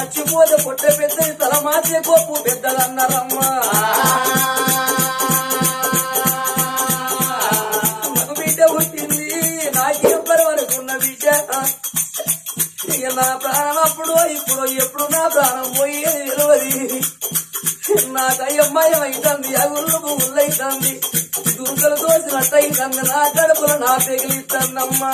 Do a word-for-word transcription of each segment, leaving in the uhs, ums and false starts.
చచ్చిపోతే పొట్ట పెద్దది తల మాసే కోపు పెద్దదన్నారమ్మా. నాకు బిడ్డ పుట్టింది నాకేం పరవనుకున్న బిడ్డ. ఇక నా ప్రాణం అప్పుడు ఇప్పుడు ఎప్పుడు నా ప్రాణం పోయేది తెలియదు. నాకు అయ్యమ్మాయం అవుతుంది, అగుళ్ళు పువ్వులు అవుతుంది, దుర్గలు తోసినట్టు అవుతుంది, నా కడుపులో నా పెగిలిస్తుందమ్మా.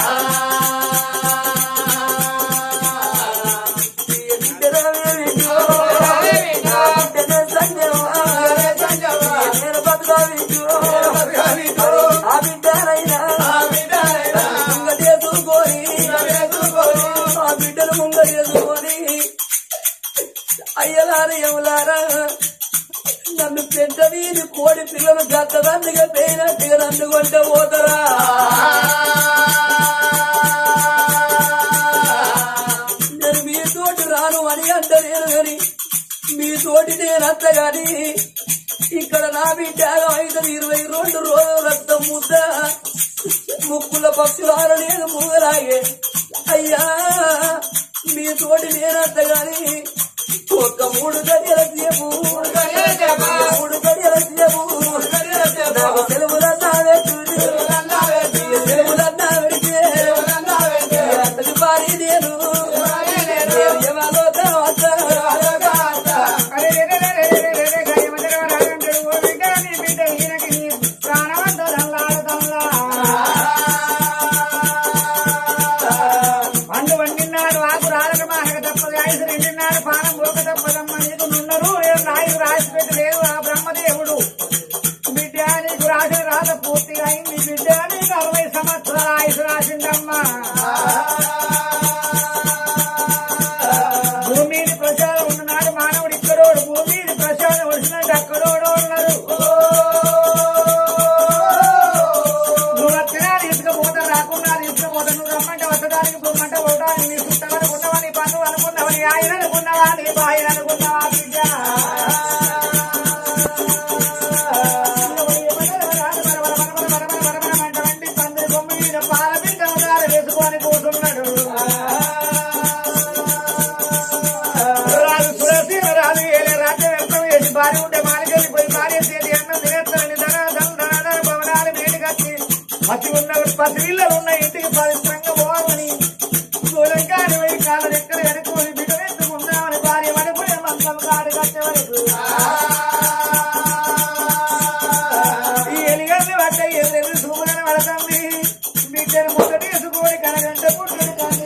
ఆ బిడ్డనైనా ముంగ చేసుకొని ఆ బిడ్డను ముంగ చేసుకొని అయ్యలారా ఎవలారా నన్ను పెద్ద వీధి కోడి పిల్లలు గద్దదండిగా పోయినట్టుగా నన్ను కొంటే పోతారా. నేను మీతోటి రాను అని అంటే నేను కానీ మీతోటి నేనంత గాని ఇక్కడ నా బిడ్డ ఐదు ఇరవై రెండు రోజుల రక్తం ముద్ద ముక్కుల పక్షులారు నేను మూగలాగే. అయ్యా మీతోటి నేనంత గాని ఒక్క మూడు గడియల సేపు మూడు గడియల సేపు నాకు సెలవులన్నా పెట్టి సెలవులన్నా పెడితే అతని భారీ నేను ఎవరో తర్వాత పండు వండినాడు ఆకు రాలక మానక తప్పదు, ఐదు రెండున్నాడు పానం పోక తప్పదమ్మ. నీకు నున్నరు నాయుడు రాసి పెట్టలేదు ఆ బ్రహ్మదేవుడు. బిడ్డ నీకు రాసిన రాత పూర్తిగా అయింది. బిడ్డ నీకు అరవై సంవత్సరాల ఆయుసు రాసిందమ్మా. భూమిని ప్రచారం ఉన్ననాడు మానవుడు ఇక్కడోడు, భూమిని ప్రచారం వచ్చినట్టు అక్కడోడు ఉన్నారు. నువ్వు వచ్చినా తీసుకుపోతా, రాకున్నా తీసుకుపోతా. నువ్వు రమ్మంటే వచ్చడానికి పొమ్మంటే పోవడానికి నీ చుట్టమనుకున్నావా, నీ పనులు అనుకున్నావా, నీ ఆయన అనుకున్నావా, నీ బాయి అనుకున్నావా బిడ్డ. పంది బొమ్మ మీద పాల బిడ్డ వేసుకొని కూర్చున్నాడు. రాజు సురసీన రాజు ఏలే రాజ్యం వ్యక్తం చేసి భార్య ఉంటే మాలికెళ్ళిపోయి భార్య చేతి అన్నం తినేస్తారని ధన ధన ధన ధన భవనాలు మేలుకచ్చి పసి ఉన్న పసిపిల్లలు ఉన్న ఇంటికి పవిత్రంగా పోవాలని దూరంగాని పోయి కాళ్ళు ఎక్కడ అనుకోని బిడ్డనెత్తుకుందామని భార్య అనుకునే మంత్రం కాడు కట్టే వరకు ఈ ఎలిగల్ని పట్ట ఎదురు సూములను పడుతుంది. బిడ్డను ముద్ద తీసుకొని కనగంట పుట్టుడు కానీ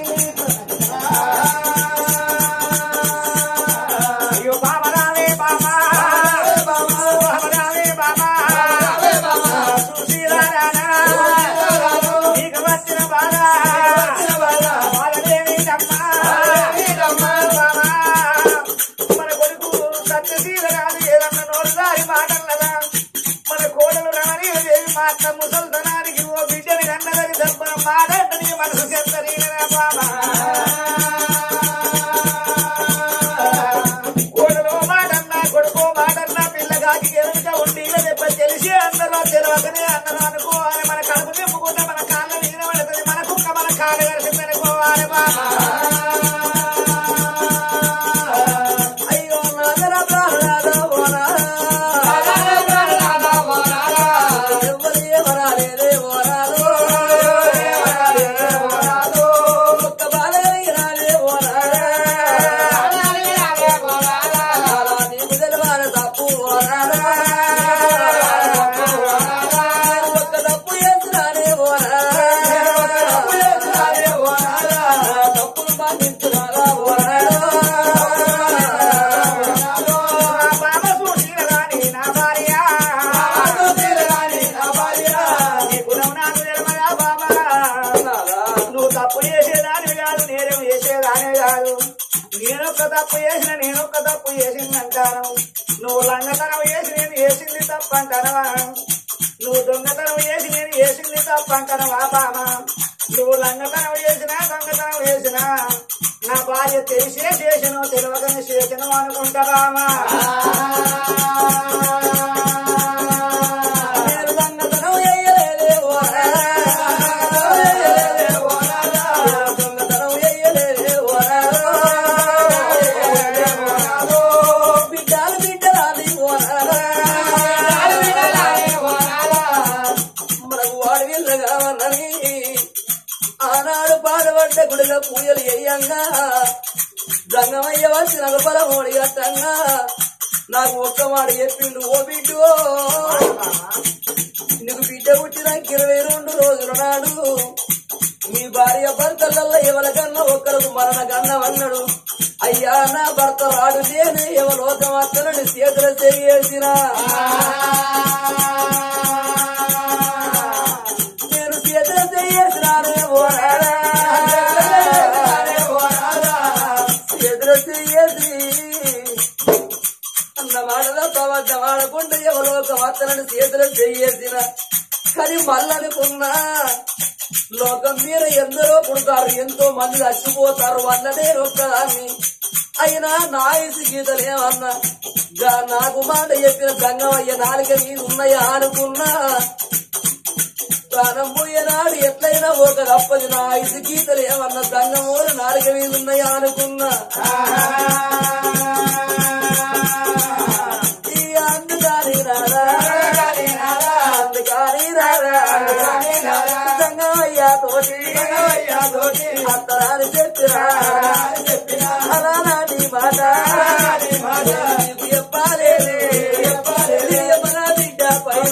అయ్యో బాబా రావే బాబా బాబా రావే బాబా సుశీలా రానా నీకు వచ్చిన బాధ బాధలేమిటమ్మా బాబా. మన కొడుకు సత్యశీల కాదు ఏదన్నా నోరు దారి మాటన్నదా. మన కోడలు రాని దేవి మాట ముసల్తనానికి ఓ బిడ్డని కన్నదని దర్పణ మాట నీ మనసు చెందరీనా బాబా. కోడలో మాటన్నా కొడుకో మాటన్నా పిల్లగాకి ఎదురుగా ఉండి దెబ్బ తెలిసి అందరూ తెలియకనే అందరూ అనుకోవాలి. మన కడుపు నింపుకుంటే మన కాళ్ళ నీన పడుతుంది, మన కుక్క మన కాళ్ళు కలిసి అనుకోవాలి బాబా. అయ్యో నాదర ప్రాణనాద ఓనా ఎవరు ఎవరాలేదే ఓనాదో ఒక్క బాలయ్యరాలే ఓనాడా నీకు తెలవాలి తప్పు ఓనాడా ఒక్క తప్పు చేస్తున్నానే ఓనాడా తప్పులు బాధించున్నారా ఓనాడా బాబా చూసిన రాని నా భార్య నీ గుణం నాకు తెలవదా బాబా. నువ్వు తప్పు చేసేదానివి కాదు, నేనేం చేసేదానివి కాదు. నేనొక్క తప్పు చేసిన నేనొక్క తప్పు చేసిందంటాను. నువ్వు లంగతనం చేసి నేను చేసింది తప్పు అంటానవా. నువ్వు దొంగతనం చేసి నేను చేసింది తప్పు అంటానవా బామా. నువ్వు లంగతనం చేసినా దొంగతనం చేసినా నా భార్య తెలిసే చేసను తెలియకనే చేసను అనుకుంటారామా. నేను దొంగతనం చెయ్యలేదే ఓనాడా దొంగతనం చెయ్యలేదే ఓనాడా ఆడబడ్డ గుడిలో పూజలు చేయంగా గంగమయ్య వచ్చి నగపల మోడి కట్టంగా నాకు ఒక్క మాట చెప్పిండు ఓ బిడ్డు నీకు బిడ్డ పుట్టినాక ఇరవై రెండు రోజుల నాడు మీ భార్య భర్తలలో ఎవరికన్నా ఒక్కరికి మరణ గన్నం అన్నాడు. అయ్యా నా భర్త రాడు నేను ఎవలోకం అత్తనని చేతులు చేసిన నేను చేతులు చేసినానే ఓనాడా చేతులు చేసి అన్న మాటలో ప్రవడ్డ వాడకుండా ఎవలోకం అత్తనని చేతులు చేసిన కానీ మళ్ళనుకున్నా లోకం మీద ఎందరో పుడతారు ఎంతో మంది చచ్చిపోతారు వల్లనే ఒక్కదాన్ని అయినా నా ఇసు గీతలేమన్నా నాకు మాట చెప్పిన గంగమయ్య నాలుక మీద ఉన్నాయా అనుకున్నా ప్రాణం పోయేనాడు ఎట్లయినా ఒక తప్పది నా ఇసు గీతలేమన్నా గంగమూరు నాలుక మీద ఉన్నాయా అనుకున్నా అందుకని రారా అందుకని రారా గంగమయ్య తోటి అత్తరాని చెప్పిరా అలా నాటి మాట చెప్పాలే మన బిడ్డ పైన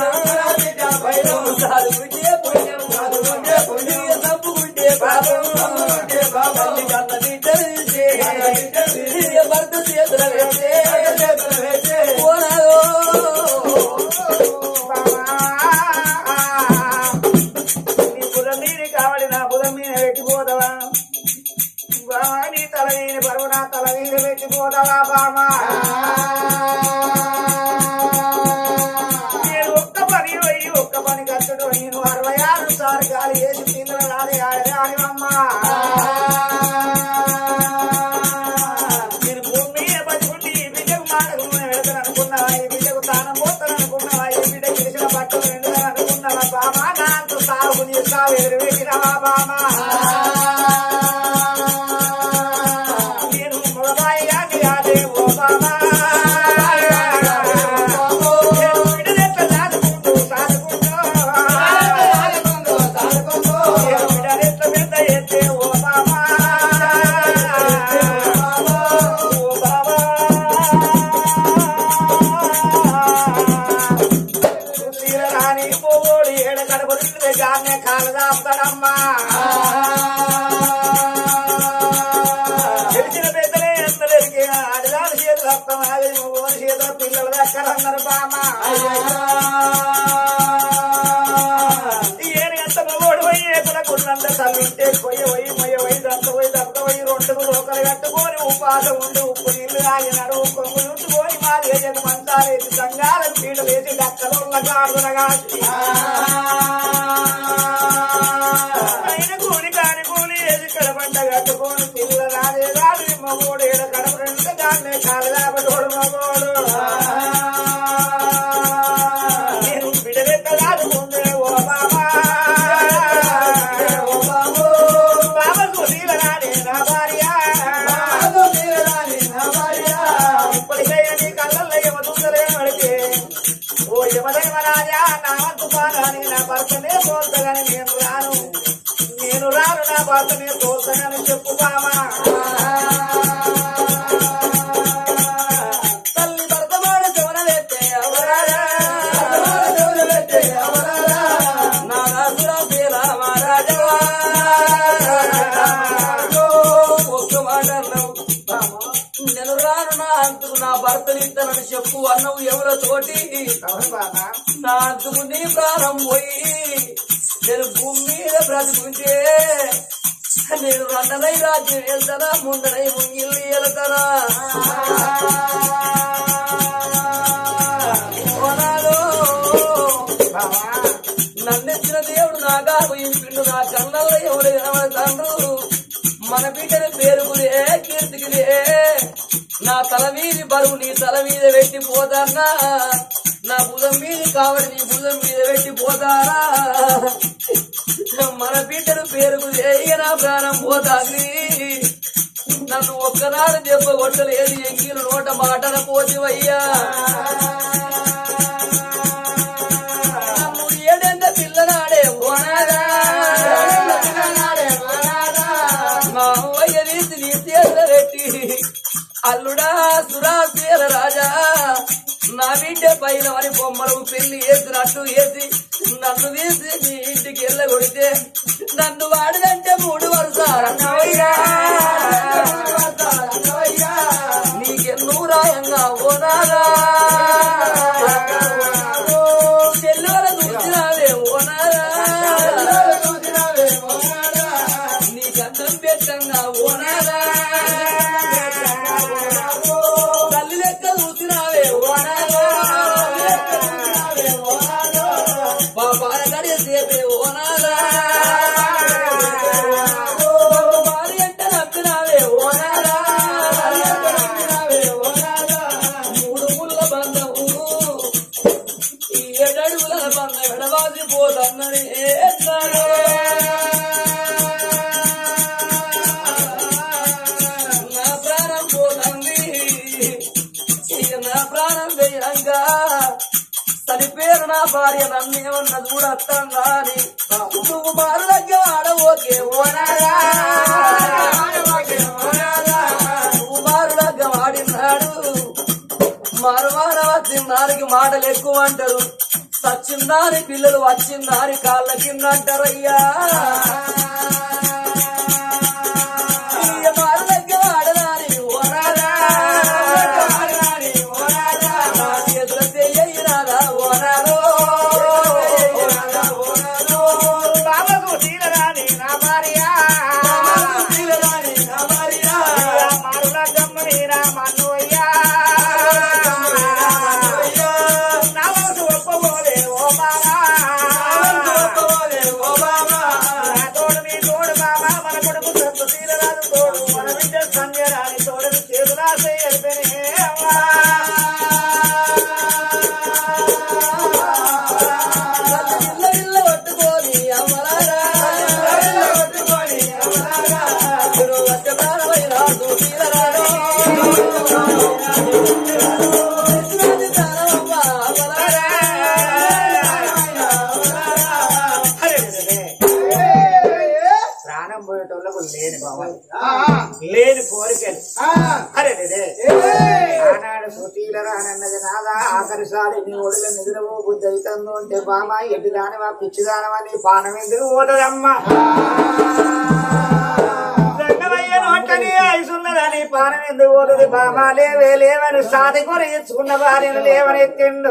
తప్పుకుంటే పాపం కన్న బిడ్డ భర్త చేతుల నీరు కావాలి నా బుధం మీద పెట్టిపోతావా బామా నీ తల వీని బరువు నా తల వీని పెట్టిపోతావా బామా నేను ఒక్క పని పోయి ఒక్క పని కట్టుడు నేను అరవై ఆరు సార్లు గాలి వేసి పిల్లలు రాని ఆడరాని అమ్మా నేను భూమి మీద బతుకుంటే ఈ బిడ్డకు మాటకు వెళతాను అనుకున్నావా ఈ బిడ్డకు తానం పోతాను అనుకున్నావా ఈ బిడ్డ గెలిచిన బట్టలు వెండుతాను అనుకున్నావా బామా నాతో సాగు నీ సాగు ఎదురు పెట్టినవా బామా తెలిసిన పెద్దలే ఎంత పెరిగిన ఆడదాని చేతులు అత్తమాది ఓని చేతుల పిల్లల దక్కరన్నారు బామా ఏను ఎంత మగోడు పోయి ఏతులకున్నంత తల్లింటే పొయ్యి పోయి మొయ్య పోయి దంత పోయి దక్క పోయి రొట్టుకు రోకలు కట్టుకొని ఉపాసం ఉండి ఉప్పు నీళ్లు తాగినాడు కొంగు చుట్టుకొని మాది వేసి మంచాలేసి సంగాలకు పీటలు వేసి దక్కలున్న కాడున కాసి ఆయన కూలి కాని కూలి వేసి కడపంట కట్టుకొని పిల్ల రాదే రాదు మగోడు ఏడ కడప రెండు దాన్నే కాలు కాబట్టోడు మగోడు నేను బిడబెట్ట రాదు ముందే ఓ బాబా బాబా కూలీల రాడే నా భార్య ఇప్పటికైనా నీ కళ్ళల్లో ఏమ దూసలే పడితే ఓ యమదైవ రాజా నా వంతు పాలని నా భర్తనే తోల్తగాని నేను రాను నేను రాను నా భర్తనే తోల్తగాని చెప్పు బామా తల్లి భర్త మాట చెవన పెట్టే అవరారా నా రాజురా పేరా మహారాజవా ఒక్క మాట అన్నావు నేను రాను నా అంతుకు నా భర్తనిస్తానని చెప్పు అన్నవు ఎవరో తోటి నా అంతుకు నీ ప్రాణం పోయి నేను భూమి మీద బ్రతుకుంటే నేను రండనై రాజ్యం వెళ్తానా ముందనై ముంగిల్లు వెళ్తానా నన్నెచ్చిన దేవుడు నా గారు ఇంపిండు నా కళ్ళల్లో ఎవరు కనబడతాడు మన బిడ్డని పేరుకులే కీర్తికిలే నా తల మీది బరువు నీ తల మీద పెట్టిపోతానా నా భుజం మీది కావడి నీ భుజం మీద పెట్టిపోతానా మన బిడ్డను పేరుకు చేయ నా ప్రాణం పోతాంది నన్ను ఒక్కనాడు దెబ్బ కొట్టలేదు ఎంగిలు నోట మాటన పోతివయ్యా నన్ను ఏడెంత పిల్లనాడే ఓనాడా అల్లుడా సురాశీల రాజా నా బిడ్డ పైన అని బొమ్మలు పెళ్లి వేసినట్టు వేసి నన్ను వేసి నీ ఇంటికి వెళ్ళగొడితే నన్ను వాడినంటే మూడు వరుసయ్యా నీకెన్నూ రాయంగా ఓనారా చెల్లెల చూసినావే ఓనారా నీకన్నం పెట్టంగా ఓనారా తల్లి లెక్క చూసినావే ఓనారా మా బాల గడియ సేపే ఓనారా భార్య అంటే నప్పినావే ఓనారా మూడు ముళ్ళ బంధము ఈ ఏడడుగుల బంధ ఎడవాసి పోతన్నది నా ప్రాణం పోతుంది ఇక నా ప్రాణం వేయంగా చనిపోయారు నా భార్య నన్నేమన్నా చూడత్తాం గాని నువ్వు మారు దగ్గర ఆడవోకే ఓనారా నువ్వు మారు దగ్గర ఆడినాడు మరువాన వచ్చిందానికి మాటలు ఎక్కువ అంటారు సచ్చిందాని పిల్లలు వచ్చిందాని కాళ్ళ కింద అంటారయ్యా మారు దగ్గర ఆడదాని ఓనారా నా చేతుల చెయ్యరాదా ఓనారో బాబకు తీరరాని నా భార్య నా భార్య మారుల గమ్మని నా మన్నయ్యా నా మనసు ఒప్పబోలే ఓ బాబా నా తోడు నీ తోడు బాబా మన కొడుకు సత్తు తీరరాదు తోడు మన బిడ్డ సంజరాని తోడని చేతులా చేయలిపెనే అమ్మా ఇల్ల ఇల్ల పట్టుకొని అమరారా గురు వచ్చారవై రాదు తీరరాడు ప్రాణం పోయేటోళ్ళకు లేని భావాలు లేని కోరికలు అరే ఆనాడు సుతీలరానన్నది నాదా ఆఖరిసారి నీ ఒడిలో నిద్రపో బుద్ధి అవుతుందో అంటే బామా ఎడ్డి దానివా పిచ్చి దానవా నీ పానం ఎందుకు పోతుందమ్మా దండమయ్య నోటని ఐసున్నదని పానం ఎందుకు పోతుంది బామా లేవే లేవని సాది కొరి ఇచ్చుకున్న భార్యను లేవనెత్తిండు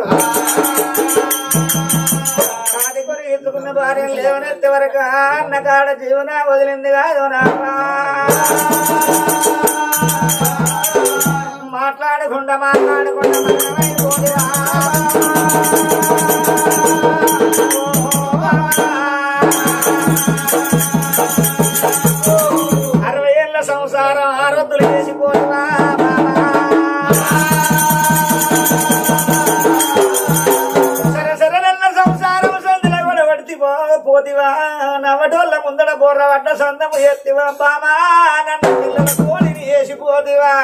సాది కొరి ఇచ్చుకున్న భార్యను లేవనెత్తే వరకు అన్న కాడ జీవన వదిలింది కాదు నామా మాట్లాడకుండా మాట్లాడకుండా మరణమైపోదురా అరవై ఏళ్ళ సంసారం ఆరొద్దులు చేసిపోదువా సరే సరే నల్ల సంసారం సందుల కూడా పడితే పోతివా నవటోళ్ళ ముందడ బోర్ర పడ్డ సొంతము ఎత్తివా బామా నన్ను పిల్లల కోడిని వేసిపోతివా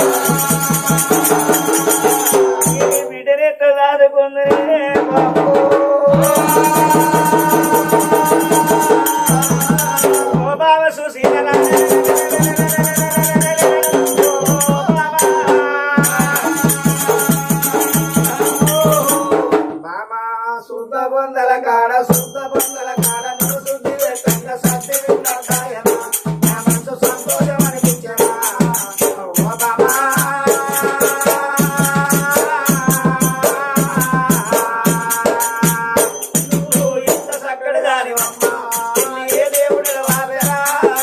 బిడ్డనెట్ట దాదుకుందరే బాబు ఓ బావ సుశీల బామా శుద్ధ బొందల కాడ శుద్ధ బొందల కాడ నువ్వు శుద్ధి పెట్టంగా సత్తి వింటాయమా నా మనసు సంతోషం అనిపించమా ఓ బామా నువ్వు ఇంత చక్కటి దానివమ్మా ఏ దేవుడు వావేరా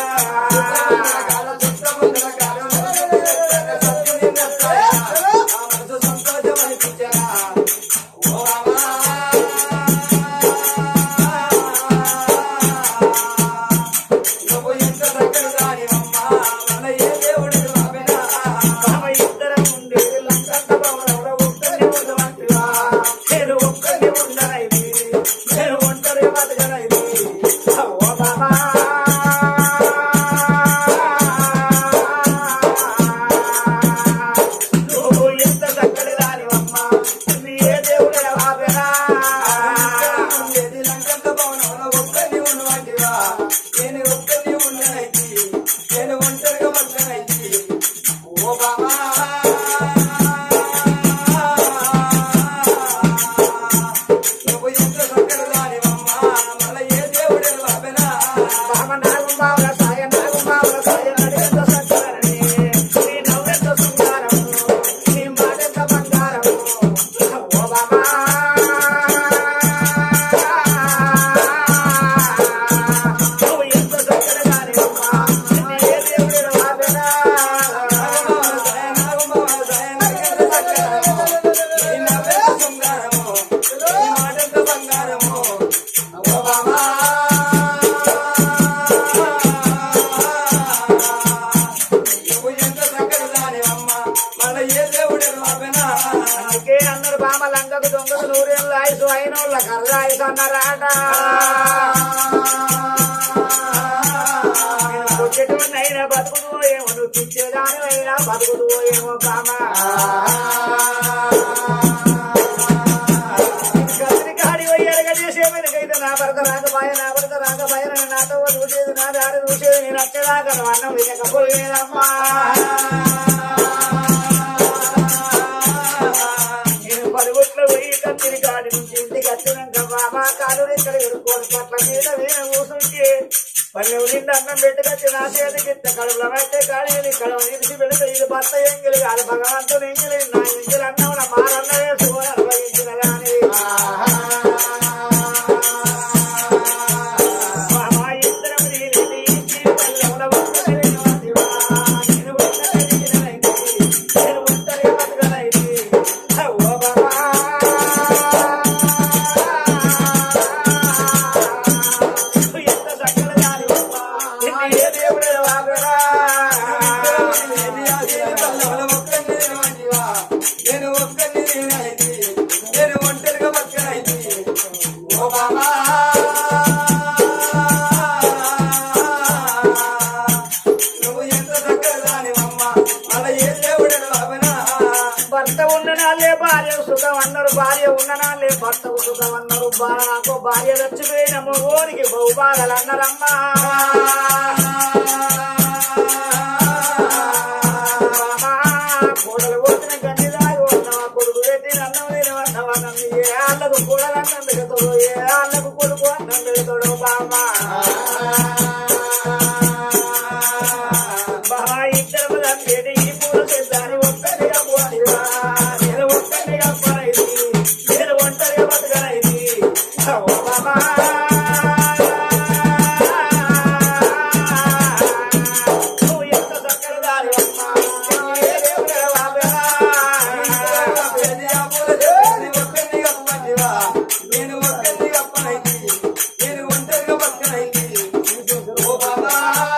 సంతోషం అనిపించరా ఓ సన్నరాట కొట్టేటోనైనా బతుకుతూ ఏమో నువ్వు పిచ్చేదానివైనా బతుకుతూ ఏమో బామా కత్తిరికాడి వయ్యారుగా చేసేమైనకైతే నా భర్త రాకపోయే నా భర్త రాకపోయే నాతో చూసేది నా దారి చూసేది నేను వచ్చేదాకా అన్నం వినకపోయేదమ్మా నేను పలుగుట్లో పోయి కత్తిరికాడి నుంచి ఇంటికి వచ్చినాక బామా కాలు ఇక్కడ ఎడుకోని పట్ల మీద నేను కూర్చుంటే పల్లె నిండి అన్నం పెట్టుకొచ్చి నా చేతికి ఇట్ట కడుపులో అయితే కాడి కడవ నిలిచి పెడితే ఇది భర్త ఎంగిలి కాదు భగవంతుడు ఎంగిలి నా ఎంగిలి అన్నం నా మారన్న వేసుకొని అనుభవించిన కానీ మా ఇద్దరం నేను ఒంటరిగా బతకనైతే ఓ బాబా నేను ఒక్కరిని నేనైతే నేను ఒంటరిగా బతకనైతే ఓ బాబా నువ్వు ఎంత దగ్గరదానివమ్మ అలా ఏ దేవుడు బాబనా భర్త ఉన్ననాలే భార్య సుఖం అన్నారు భార్య ఉన్ననాలే భర్తకు సుఖం అన్నారు నాకు భార్య చచ్చిపోయిన మగోనికి బహుబాధలు అన్నారమ్మా కూడలు పోసిన గండి దాగి ఉన్నావా కొడుకు పెట్టి అన్నం తినవన్నావా నన్ను ఏ ఆళ్ళకు కూడలు అన్నం పెడతాడు ఏ ఆళ్ళకు కొడుకు అన్నం పెడతాడు బామా బాబా ఇద్దరు తండ్రి ఈ పూల చేద్దాని ఒక్కరిగా పోనివా నేను ఒక్కరిగా పోనైది నేను ఒంటరిగా బతకనైది ఓ బాబా నువ్వు ఎంత దగ్గర దాని అమ్మా నేను ఒక్కరిని అప్పనైతే నేను ఒంటరిగా బతకనైతే ఓ బాబా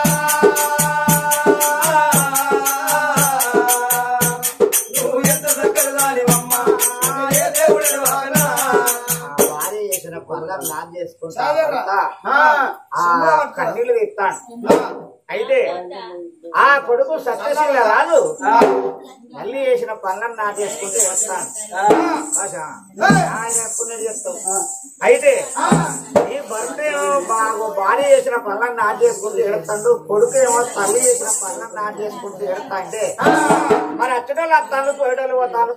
నువ్వు ఎంత దగ్గరదానివమ్మ ఏ దేవుడు బాబనా భార్య చేసిన పనులను నాన్ చేసుకుంటా కన్నీళ్ళు ఇస్తాను అయితే ఆ కొడుకు సత్యశీల రాదు మళ్ళీ చేసిన పనులను నా చేసుకుంటూ వస్తాను ఆయన ఎప్పుడు నేను చెప్తావు అయితే ఈ భర్త ఏమో బాగు భార్య చేసిన పనులను నా చేసుకుంటూ ఎడతాడు కొడుకు ఏమో తల్లి చేసిన పనులను నా చేసుకుంటూ ఎడతా అంటే మరి అచ్చటోళ్ళు అత్తాను పోయేటోళ్ళు పోతాను